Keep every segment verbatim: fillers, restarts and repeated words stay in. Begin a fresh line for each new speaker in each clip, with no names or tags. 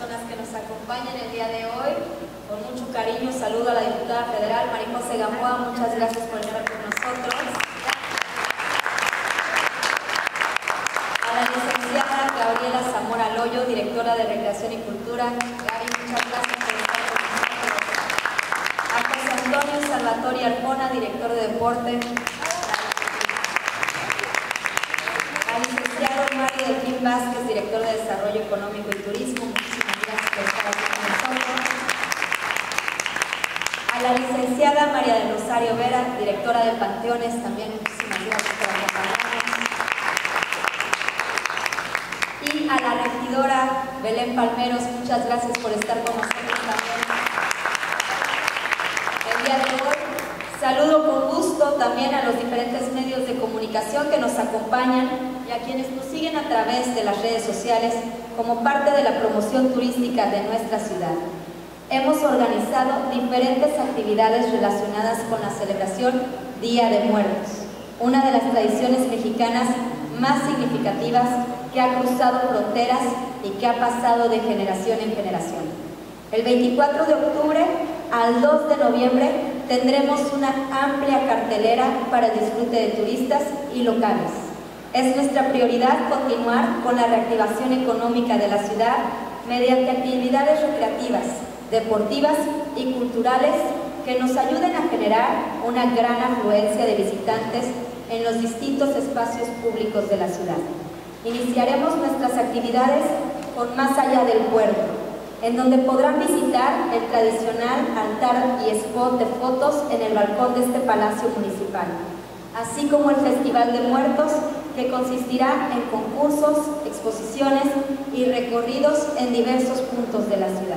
personas que nos acompañan el día de hoy. Con mucho cariño saludo a la diputada federal María José Gamboa, muchas gracias por estar con nosotros. A la licenciada Gabriela Zamora Loyo, directora de Recreación y Cultura. Gaby, muchas gracias por estar con nosotros. A José Antonio Salvatore Arjona, director de Deporte. Al licenciado Mario Delfín Vázquez, director de Desarrollo Económico y Turismo. Muchísimas gracias por estar aquí con nosotros. A la licenciada María del Rosario Vera, directora de Panteones, también muchísimas gracias por acompañarnos. Y a la regidora Belén Palmeros, muchas gracias por estar con nosotros también. El día de hoy saludo con gusto también a los diferentes medios de comunicación que nos acompañan y a quienes nos siguen a través de las redes sociales como parte de la promoción turística de nuestra ciudad. Hemos organizado diferentes actividades relacionadas con la celebración Día de Muertos, una de las tradiciones mexicanas más significativas que ha cruzado fronteras y que ha pasado de generación en generación. El veinticuatro de octubre al dos de noviembre tendremos una amplia cartelera para el disfrute de turistas y locales. Es nuestra prioridad continuar con la reactivación económica de la ciudad mediante actividades recreativas, deportivas y culturales que nos ayuden a generar una gran afluencia de visitantes en los distintos espacios públicos de la ciudad. Iniciaremos nuestras actividades con Más Allá del Puerto, en donde podrán visitar el tradicional altar y spot de fotos en el balcón de este Palacio Municipal, así como el Festival de Muertos, que consistirá en concursos, exposiciones y recorridos en diversos puntos de la ciudad.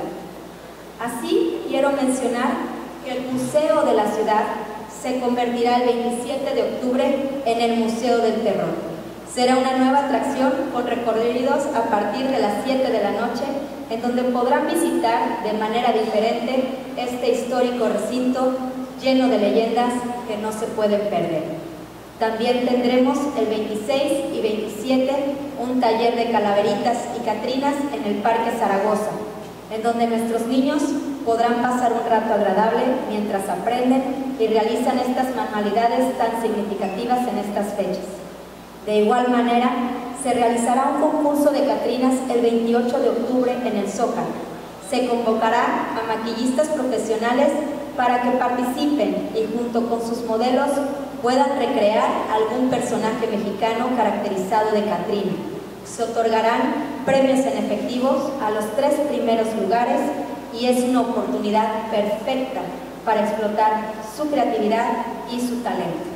Así, quiero mencionar que el Museo de la Ciudad se convertirá el veintisiete de octubre en el Museo del Terror. Será una nueva atracción con recorridos a partir de las siete de la noche, en donde podrán visitar de manera diferente este histórico recinto lleno de leyendas que no se pueden perder. También tendremos el veintiséis y veintisiete un taller de calaveritas y catrinas en el Parque Zaragoza, en donde nuestros niños podrán pasar un rato agradable mientras aprenden y realizan estas manualidades tan significativas en estas fechas. De igual manera, se realizará un concurso de catrinas el veintiocho de octubre en el Zócalo. Se convocará a maquillistas profesionales para que participen y junto con sus modelos puedan recrear algún personaje mexicano caracterizado de catrina. Se otorgarán premios en efectivos a los tres primeros lugares y es una oportunidad perfecta para explotar su creatividad y su talento.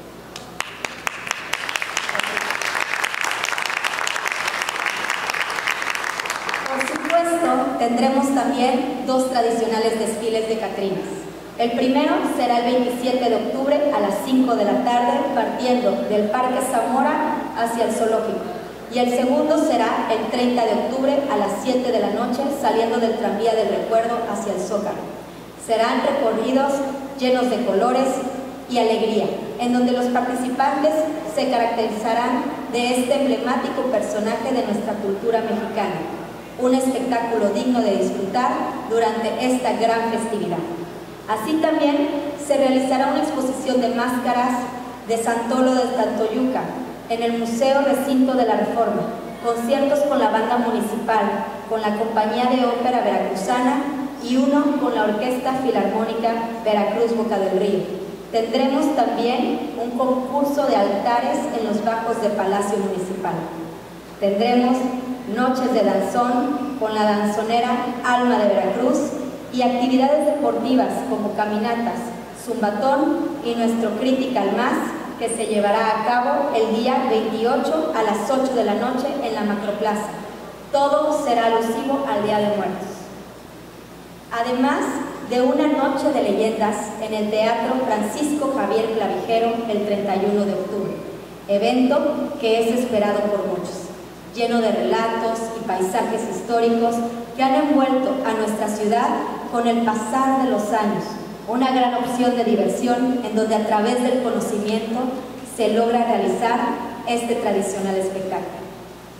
Por supuesto, tendremos también dos tradicionales desfiles de catrinas. El primero será el veintisiete de octubre a las cinco de la tarde, partiendo del Parque Zamora hacia el Zoológico. Y el segundo será el treinta de octubre a las siete de la noche, saliendo del Tranvía del Recuerdo hacia el Zócalo. Serán recorridos llenos de colores y alegría, en donde los participantes se caracterizarán de este emblemático personaje de nuestra cultura mexicana. Un espectáculo digno de disfrutar durante esta gran festividad. Así también se realizará una exposición de máscaras de Santolo de Tantoyuca en el Museo Recinto de la Reforma, conciertos con la banda municipal, con la Compañía de Ópera Veracruzana y uno con la Orquesta Filarmónica Veracruz Boca del Río. Tendremos también un concurso de altares en los bajos del Palacio Municipal. Tendremos noches de danzón con la danzonera Alma de Veracruz y actividades deportivas como caminatas, zumbatón y nuestro Critical Mass, que se llevará a cabo el día veintiocho a las ocho de la noche en la Macroplaza. Todo será alusivo al Día de Muertos. Además de una noche de leyendas en el Teatro Francisco Javier Clavijero el treinta y uno de octubre, evento que es esperado por muchos, lleno de relatos y paisajes históricos que han envuelto a nuestra ciudad con el pasar de los años. Una gran opción de diversión en donde a través del conocimiento se logra realizar este tradicional espectáculo.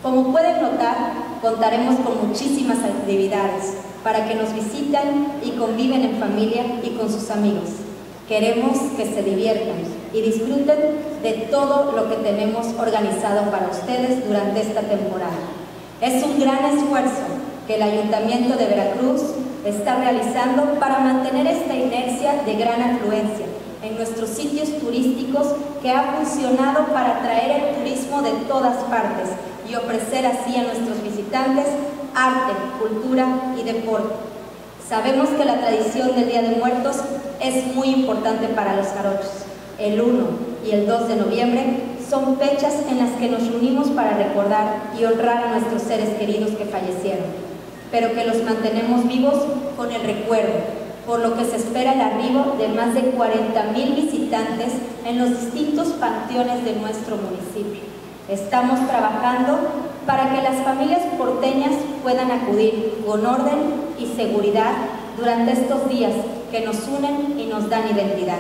Como pueden notar, contaremos con muchísimas actividades para que nos visiten y conviven en familia y con sus amigos. Queremos que se diviertan y disfruten de todo lo que tenemos organizado para ustedes durante esta temporada. Es un gran esfuerzo que el Ayuntamiento de Veracruz está realizando para mantener esta inercia de gran afluencia en nuestros sitios turísticos, que ha funcionado para atraer el turismo de todas partes y ofrecer así a nuestros visitantes arte, cultura y deporte. Sabemos que la tradición del Día de Muertos es muy importante para los jarochos. El uno y el dos de noviembre son fechas en las que nos reunimos para recordar y honrar a nuestros seres queridos que fallecieron, pero que los mantenemos vivos con el recuerdo, por lo que se espera el arribo de más de cuarenta mil visitantes en los distintos panteones de nuestro municipio. Estamos trabajando para que las familias porteñas puedan acudir con orden y seguridad durante estos días que nos unen y nos dan identidad.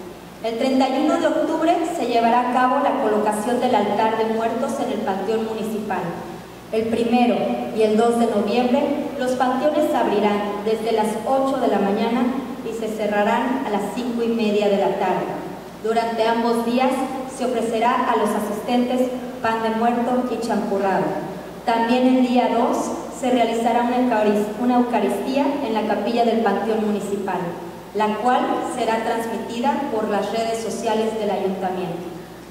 El treinta y uno de octubre se llevará a cabo la colocación del altar de muertos en el panteón municipal. El primero y el dos de noviembre los panteones se abrirán desde las ocho de la mañana y se cerrarán a las cinco y media de la tarde. Durante ambos días se ofrecerá a los asistentes pan de muerto y champurrado. También el día dos se realizará una Eucaristía en la capilla del Panteón Municipal, la cual será transmitida por las redes sociales del Ayuntamiento.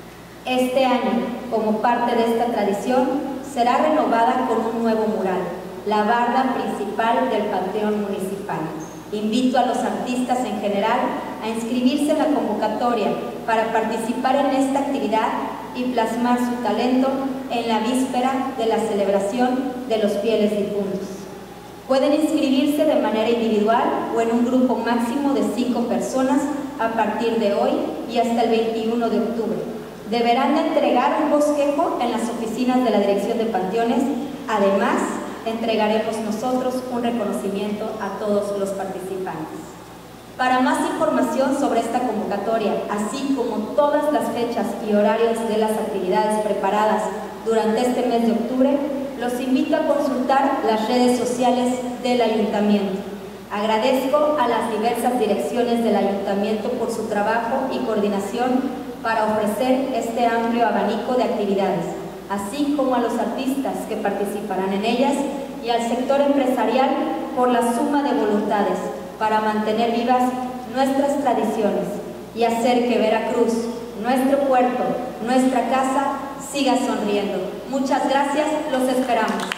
Este año, como parte de esta tradición, será renovada con un nuevo mural, la barda principal del Panteón Municipal. Invito a los artistas en general a inscribirse en la convocatoria para participar en esta actividad y plasmar su talento en la víspera de la celebración de los fieles difuntos. Pueden inscribirse de manera individual o en un grupo máximo de cinco personas a partir de hoy y hasta el veintiuno de octubre. Deberán de entregar un bosquejo en las oficinas de la Dirección de Panteones. Además, entregaremos nosotros un reconocimiento a todos los participantes. Para más información sobre esta convocatoria, así como todas las fechas y horarios de las actividades preparadas durante este mes de octubre, los invito a consultar las redes sociales del Ayuntamiento. Agradezco a las diversas direcciones del Ayuntamiento por su trabajo y coordinación para ofrecer este amplio abanico de actividades, así como a los artistas que participarán en ellas y al sector empresarial por la suma de voluntades para mantener vivas nuestras tradiciones y hacer que Veracruz, nuestro puerto, nuestra casa, siga sonriendo. Muchas gracias, los esperamos.